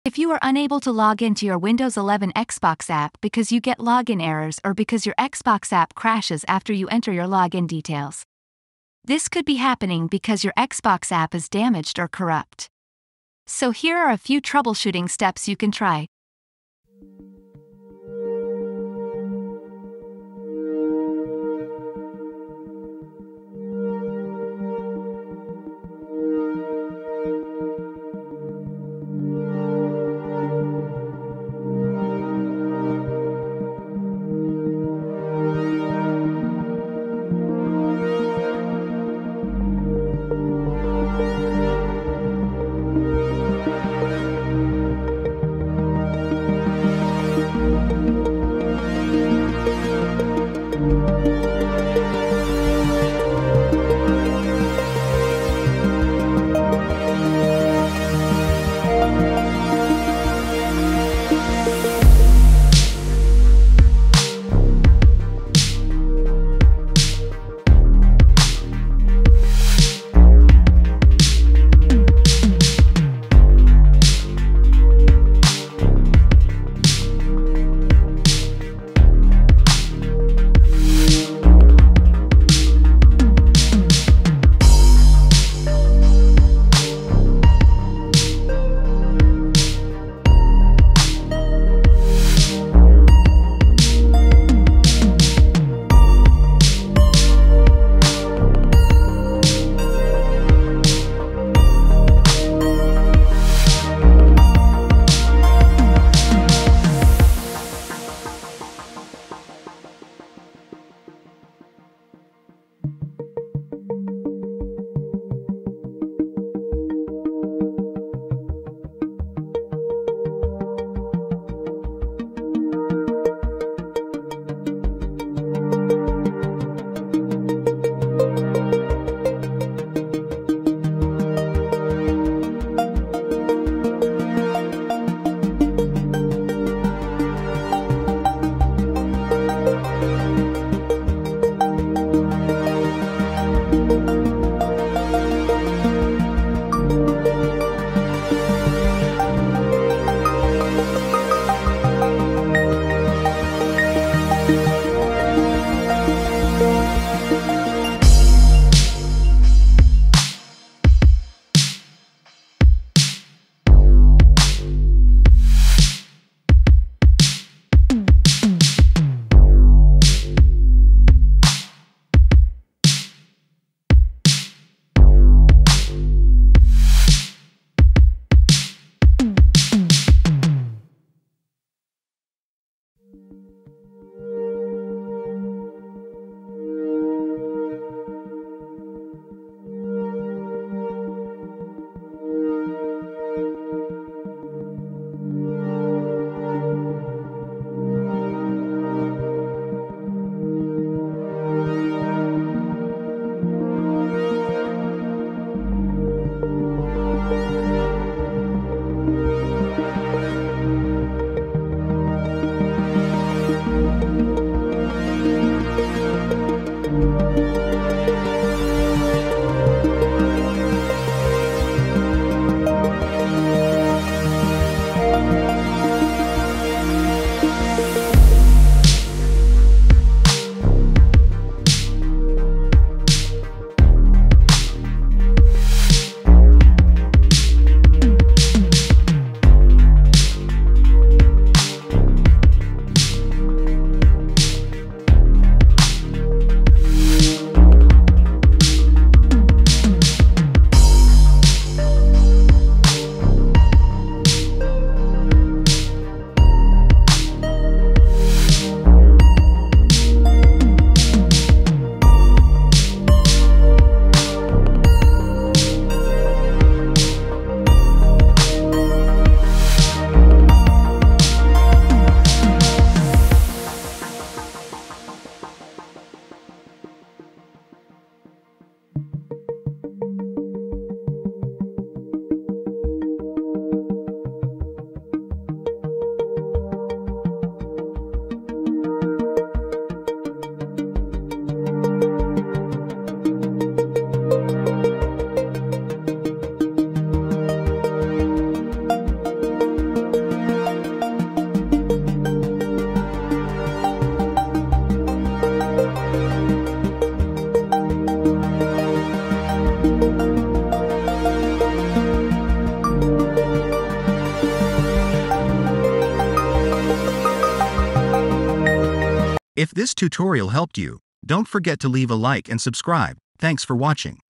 If you are unable to log into your Windows 11 Xbox app because you get login errors or because your Xbox app crashes after you enter your login details. This could be happening because your Xbox app is damaged or corrupt. So here are a few troubleshooting steps you can try. If this tutorial helped you, don't forget to leave a like and subscribe. Thanks for watching.